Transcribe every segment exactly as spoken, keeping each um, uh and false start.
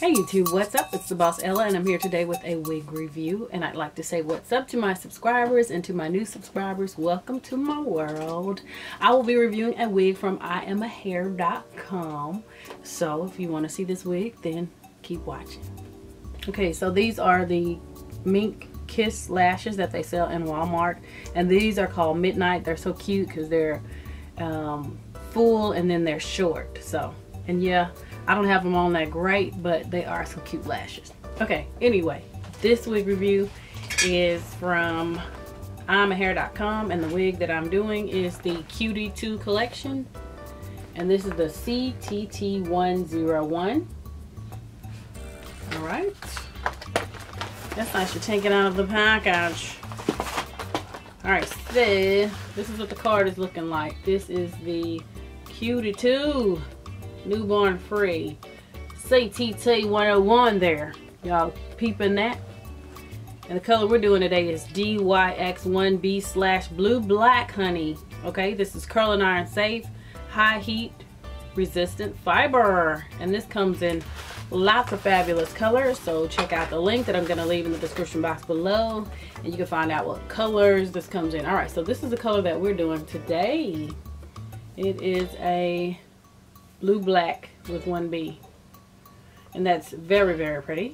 Hey YouTube, what's up? It's the boss Ella, and I'm here today with a wig review. And I'd like to say what's up to my subscribers and to my new subscribers. Welcome to my world. I will be reviewing a wig from I am a hair dot com. So if you want to see this wig, then keep watching. Okay, so these are the Mink Kiss lashes that they sell in Walmart, and these are called Midnight. They're so cute because they're um, full and then they're short. So, and yeah, I don't have them on that great, but they are some cute lashes. Okay, anyway, this wig review is from I am a hair dot com, and the wig that I'm doing is the Cutie two collection, and this is the C T T one oh one. All right, that's nice to take it out of the package. All right, so this is what the card is looking like. This is the Cutie two newborn free C T T one oh one there. Y'all peeping that? And the color we're doing today is D Y X one B slash blue black, honey. Okay, this is curling iron safe, high heat resistant fiber, and this comes in lots of fabulous colors. So check out the link that I'm going to leave in the description box below, and you can find out what colors this comes in. All right, so this is the color that we're doing today. It is a blue black with one B, and that's very very pretty.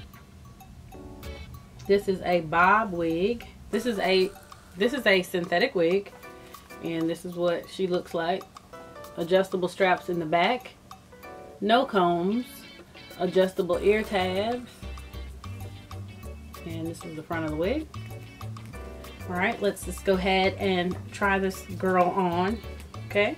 This is a bob wig. This is a this is a synthetic wig, and this is what she looks like. Adjustable straps in the back, no combs, adjustable ear tabs, and this is the front of the wig. All right, let's just go ahead and try this girl on. Okay.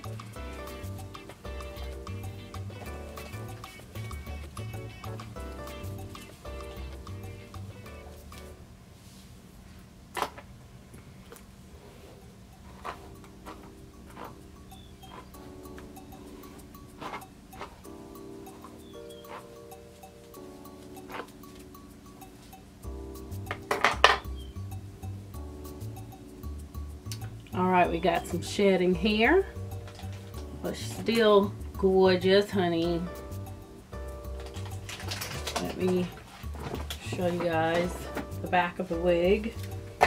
All right, we got some shedding here, but still gorgeous, honey. Let me show you guys the back of the wig. I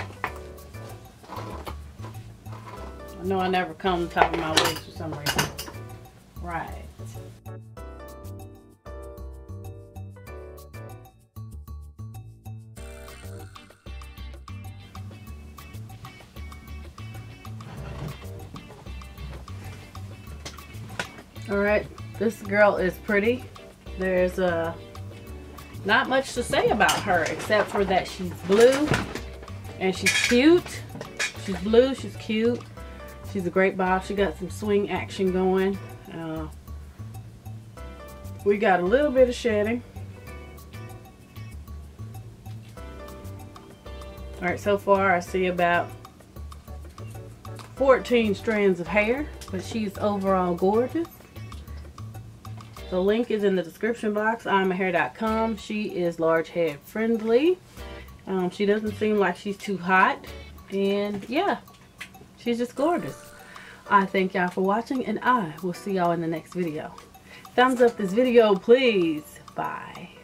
know I never comb the top of my wigs for some reason. Right. All right, this girl is pretty. There's uh, not much to say about her except for that she's blue and she's cute. She's blue, she's cute. She's a great bob. She got some swing action going. Uh, we got a little bit of shedding. All right, so far I see about fourteen strands of hair, but she's overall gorgeous. The link is in the description box. I am a hair dot com. She is large head friendly. Um, she doesn't seem like she's too hot. And yeah, she's just gorgeous. I thank y'all for watching, and I will see y'all in the next video. Thumbs up this video, please. Bye.